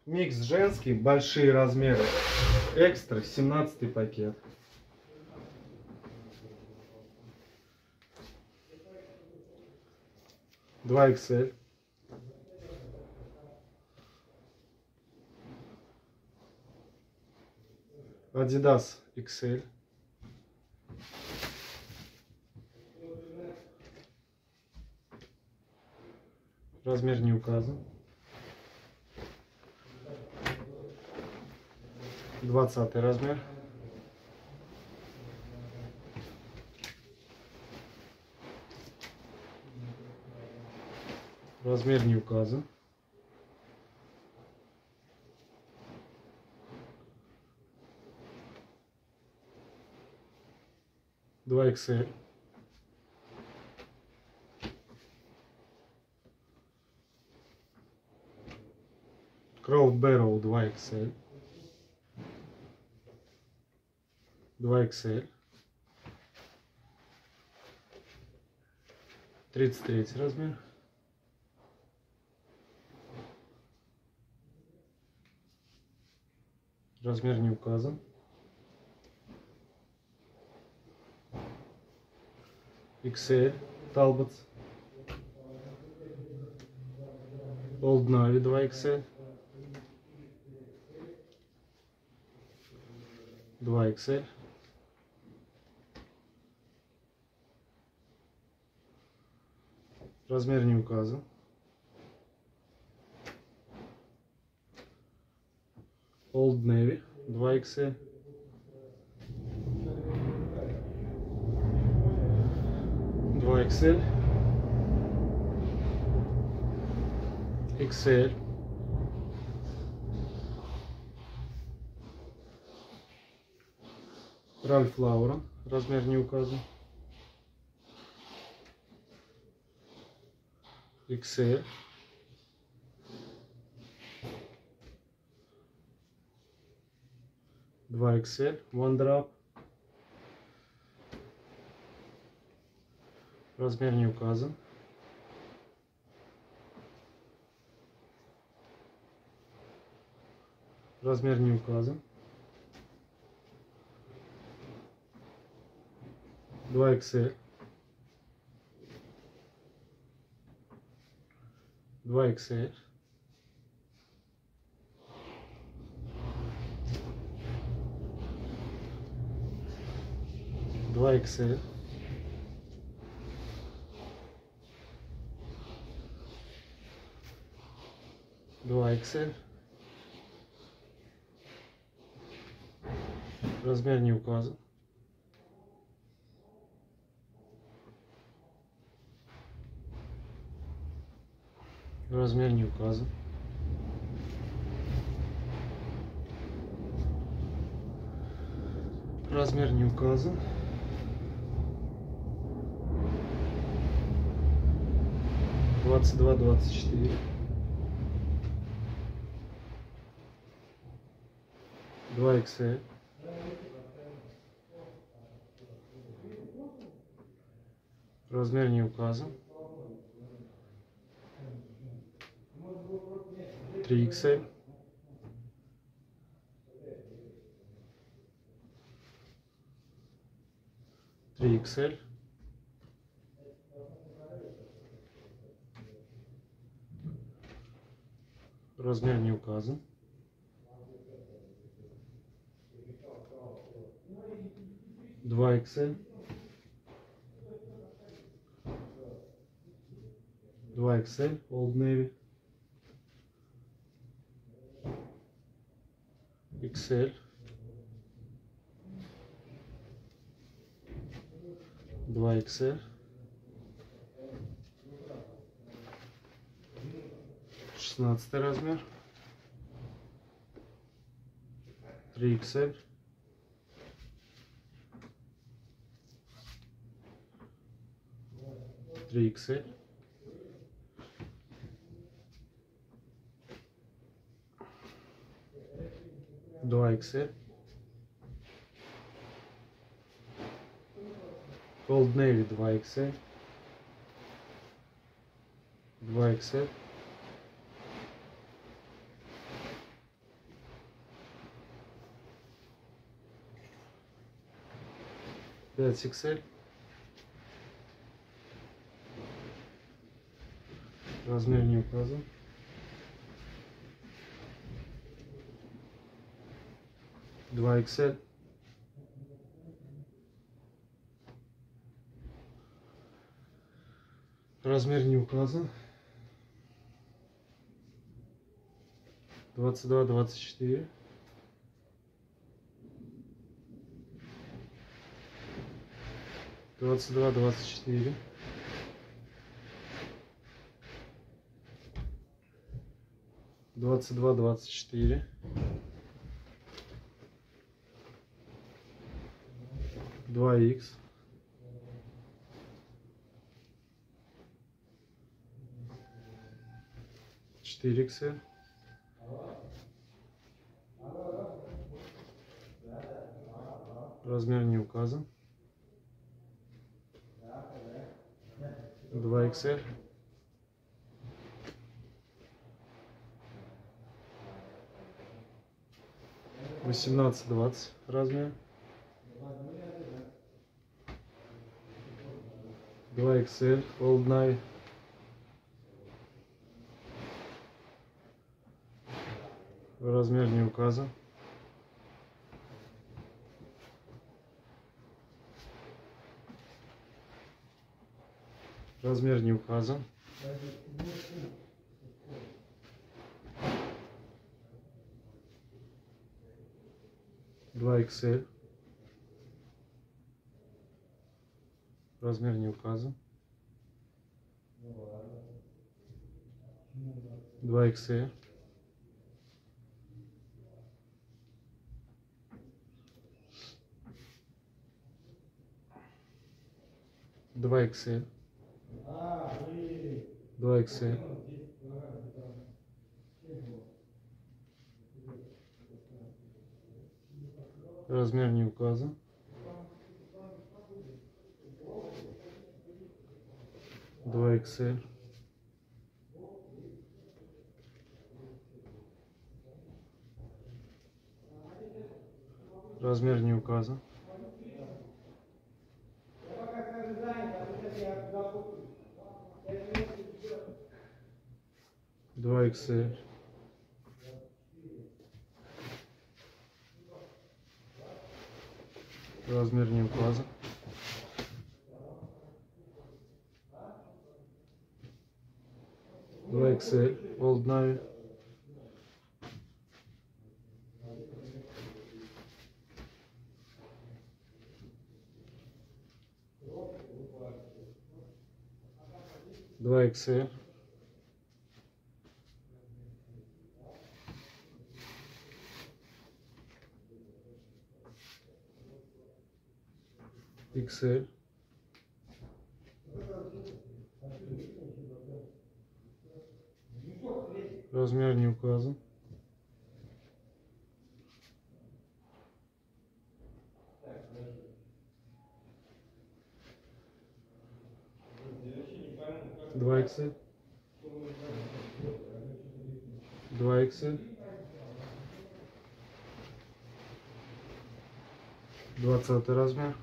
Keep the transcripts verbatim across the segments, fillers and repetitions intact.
Микс женский, большие размеры. Экстра, семнадцатый пакет. два икс эль. Adidas икс эль. Размер не указан. двадцатый размер. Размер не указан. два икс эль. Crow Barrow два икс эль. два икс эль. тридцать третий размер. Размер не указан. икс эль. Talbots. Old Navy два икс эль. два икс эль. Размер не указан. Old Navy два икс эль. два икс эль. икс эль. Ральф Лаурен. Размер не указан. икс эль. два икс эль. One Drop. Размер не указан. Размер не указан. два икс эль. два икс эль. два икс эль. два икс эль. Размер не указан. Размер не указан. Размер не указан. двадцать два двадцать четыре. два икс эль. Размер не указан. три икс эль. три икс эль. Размер не указан. два икс эль. два икс эль. Old Navy. икс эль. два икс эль. шестнадцатый размер. три икс эль. три икс эль. два икс эль. Old Navy два икс эль. два икс эль. пять икс эль. Размер не указан. два икс эль. Размер не указан. двадцать два двадцать четыре. двадцать два двадцать четыре. двадцать два двадцать четыре. два икс. четыре икс эль. Размер не указан. два икс эль. восемнадцать двадцать размер. два икс эль. Old Navy. Размер не указан. Размер не указан. два икс эль. Размер не указан. два икс эль. два икс эль. два икс эль. Размер не указан. два икс эль. Размер не указан. два икс эль. Размер не указан. два икс эль. Old Navy. два икс эль. икс эль. Размер не указан. два икс эль. два икс эль. двадцатый размер.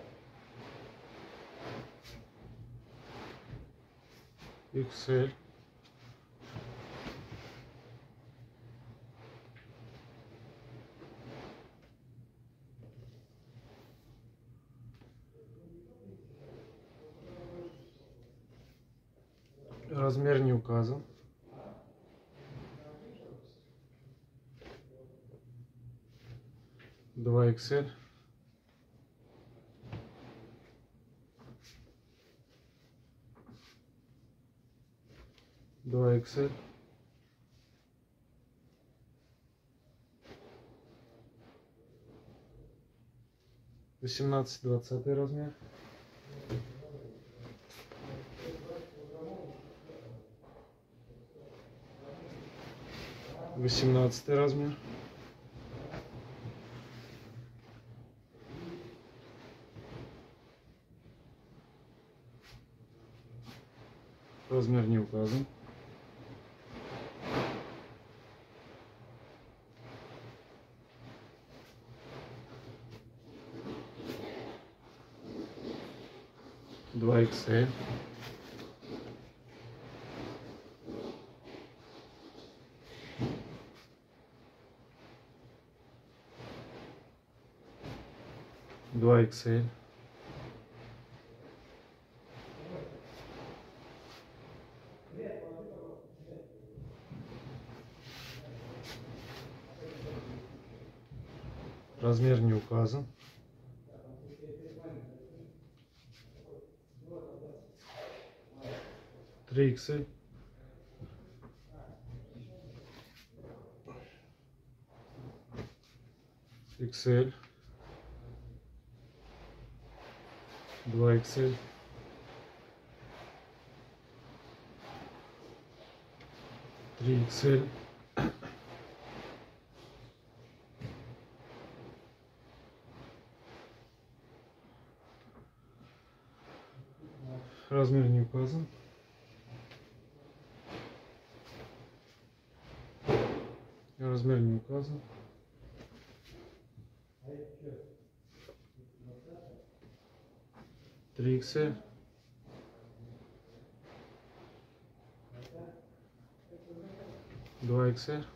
икс эль. Размер не указан. два икс эль. два икс эль. восемнадцать двадцатый размер. восемнадцатый размер. Размер не указан. два икс эль, два икс эль, размер не указан, три икс эль, икс эль, два икс эль, три икс эль, размер не указан, размер не указан, три икс эль, два икс эль,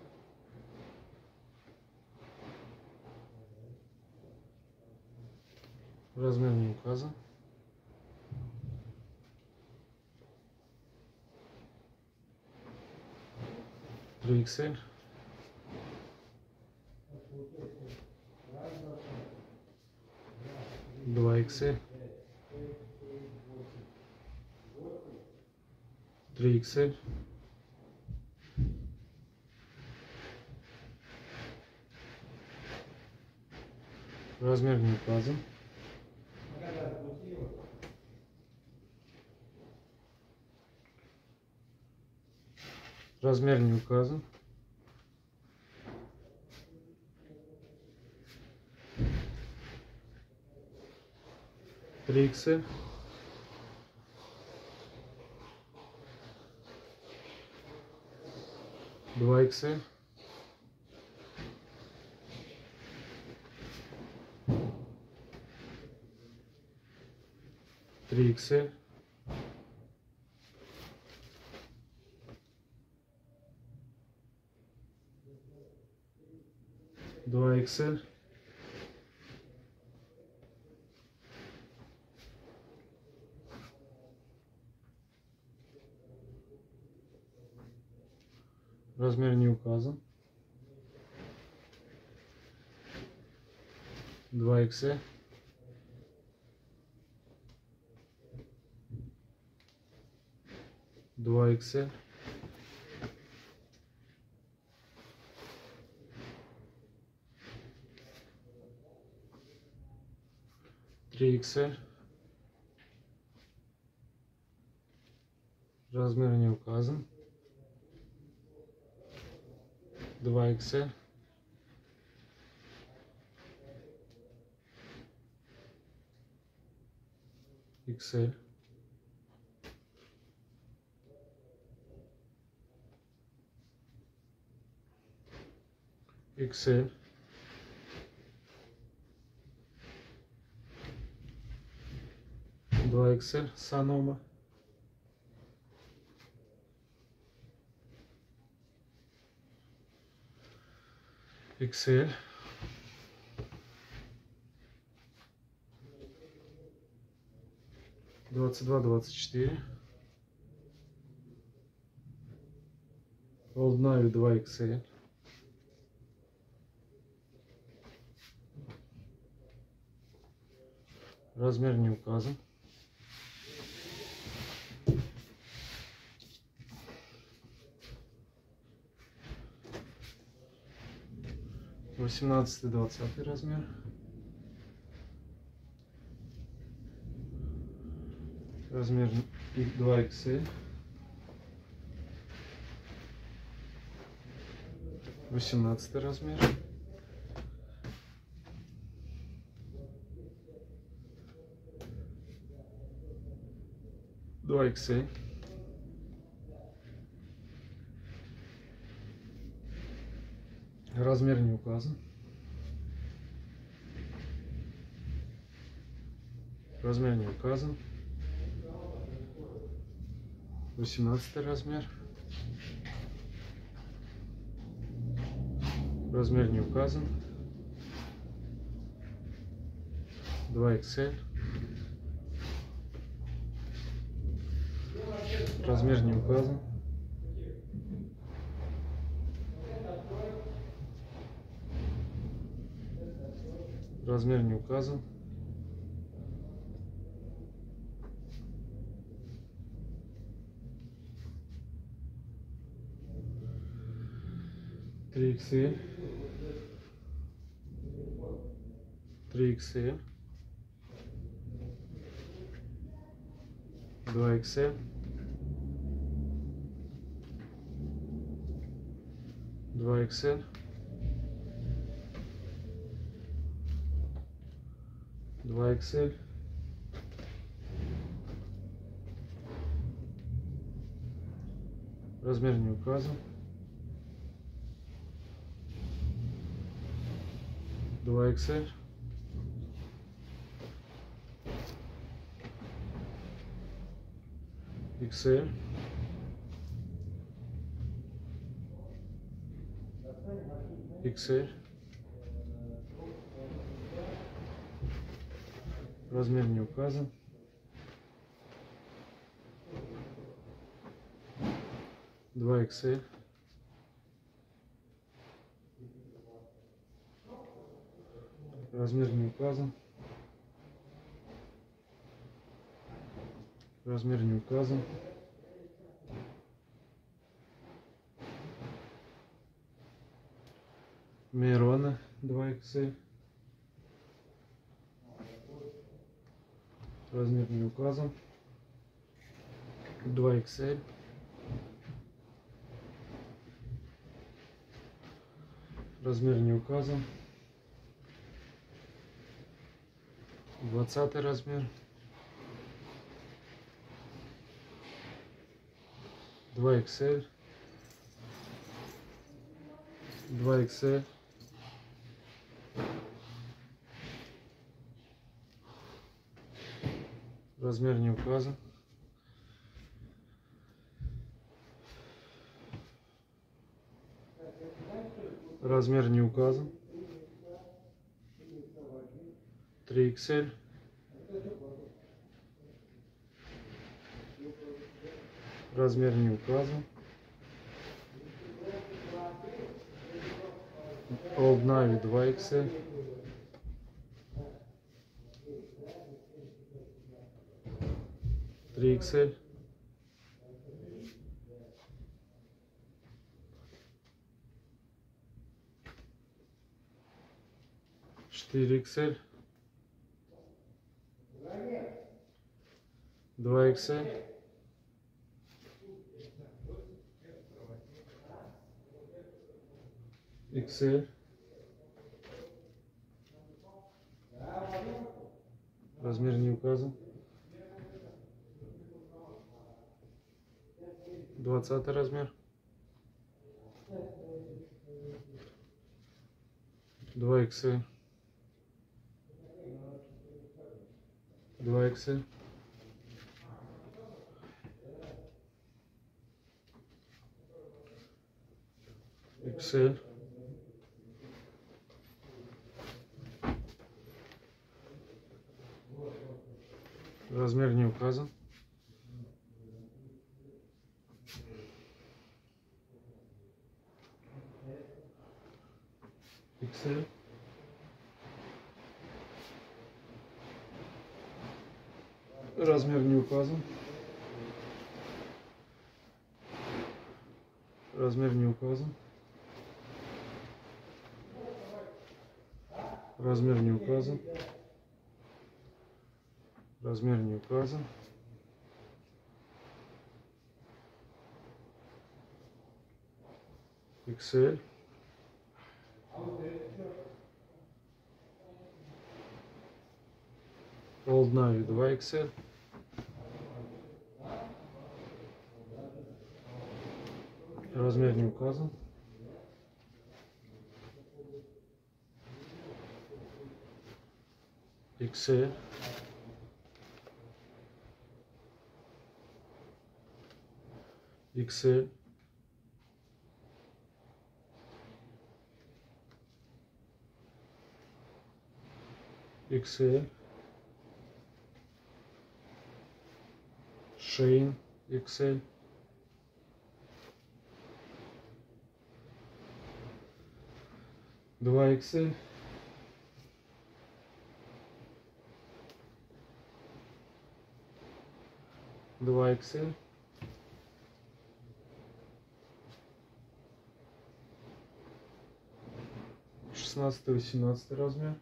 размер не указан, три икс эль, два икс эль, три икс эль, размер не указан, размер не указан, три икс эль, два икс эль, три икс эль, два икс эль, размер не указан, два икс эль, два икс эль, три икс эль, размер не указан, два икс эль, икс эль, икс эль, два икс эль, Санома, икс эль, двадцать два двадцать четыре, Old Navy два икс эль, размер не указан, восемнадцатый двадцатый размер, размер два икс эль, восемнадцатый размер, два икс эль, размер не указан, размер не указан, восемнадцатый размер. Размер не указан. два икс эль. Размер не указан. Размер не указан. три икс эль. три икс эль. два икс эль. два икс эль. два икс эль. Размер не указан. два икс эль. икс эль. икс эль. Размер не указан. два икс эль. Размер не указан. Размер не указан. Мирона два икс эль. Размер не указан. два икс эль. Размер не указан. двадцатый размер. два икс эль. два икс эль. Размер не указан. Размер не указан. три икс эль. Размер не указан. Old Navy два икс эль. три икс эль. четыре икс эль. два икс эль. икс эль. Размер не указан. двадцатый размер. два икс эль. два икс эль. икс эль. Размер не указан. икс эль. Размер не указан. Размер не указан. Размер не указан. Размер не указан. икс эль. Old Navy два икс эль. Размер не указан. икс эль. икс эль, икс эль, Shein икс эль, два икс эль, два икс эль, шестнадцатый-восемнадцатый размер,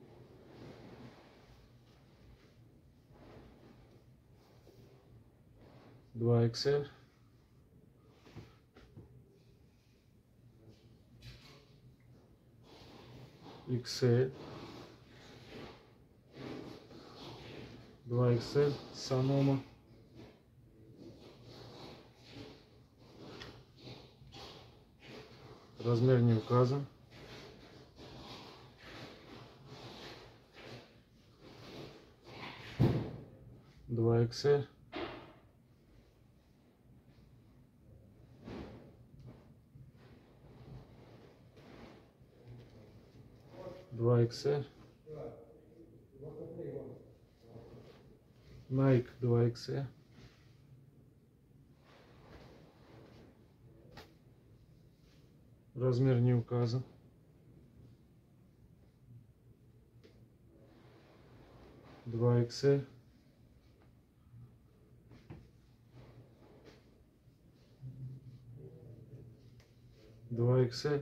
два икс эль, икс эль, два икс эль, Sanoma, размер не указан, два икс эль, два икс эль, Nike два икс эль, размер не указан, два икс эль, два икс эль,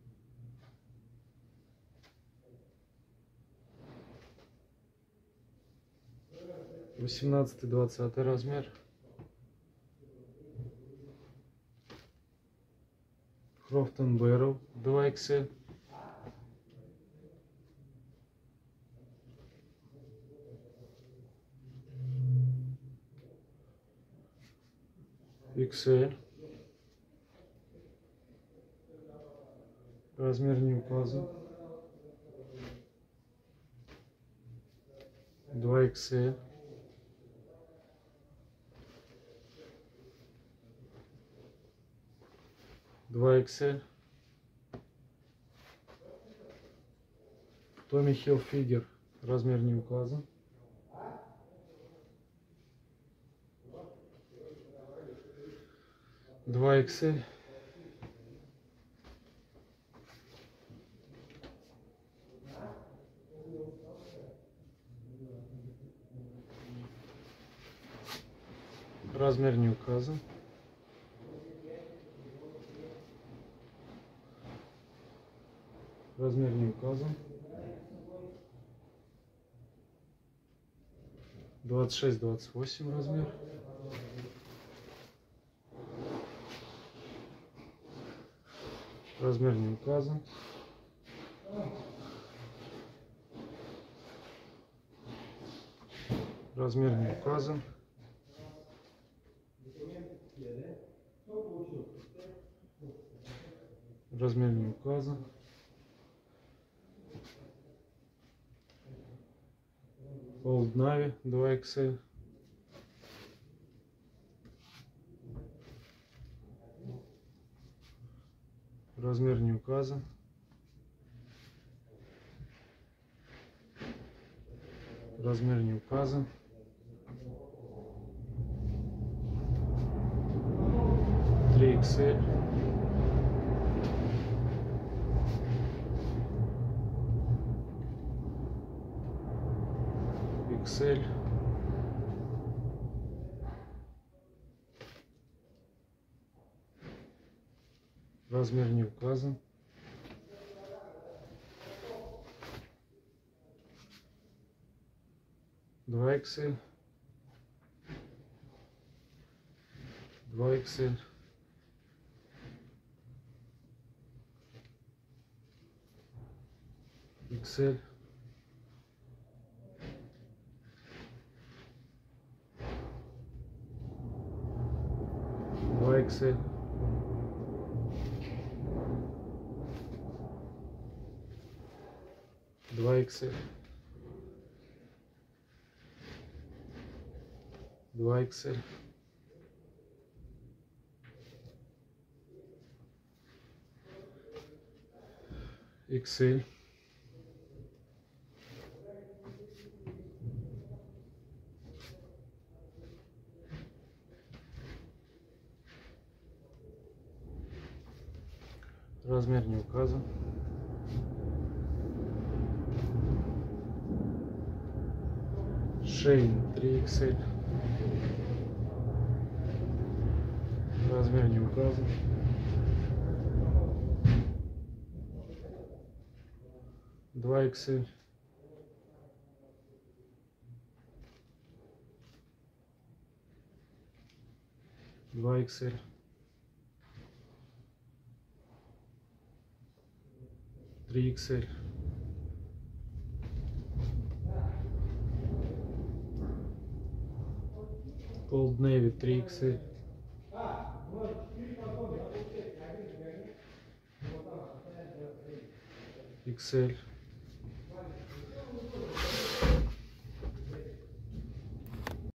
восемнадцатый-двадцатый размер, Crofton Barrel два икс эль, икс эль, размер не указан, два икс эль, два икс эль, Tommy Hilfiger, размер не указан, два икс эль, размер не указан, размер не указан, двадцать шесть двадцать восемь размер, размер не указан, размер не указан, размер не указан, Old Navy два икс эль, размер не указан, размер не указан, три икс эль, икс эль, размер не указан, два икс эль, два икс эль, икс эль, два икс эль, два икс эль, два икс эль, икс эль. Размер не указан. Шейн три икс эль. Размер не указан. два икс эль. два икс эль. три икс эль. Old Navy три икс эль. икс эль.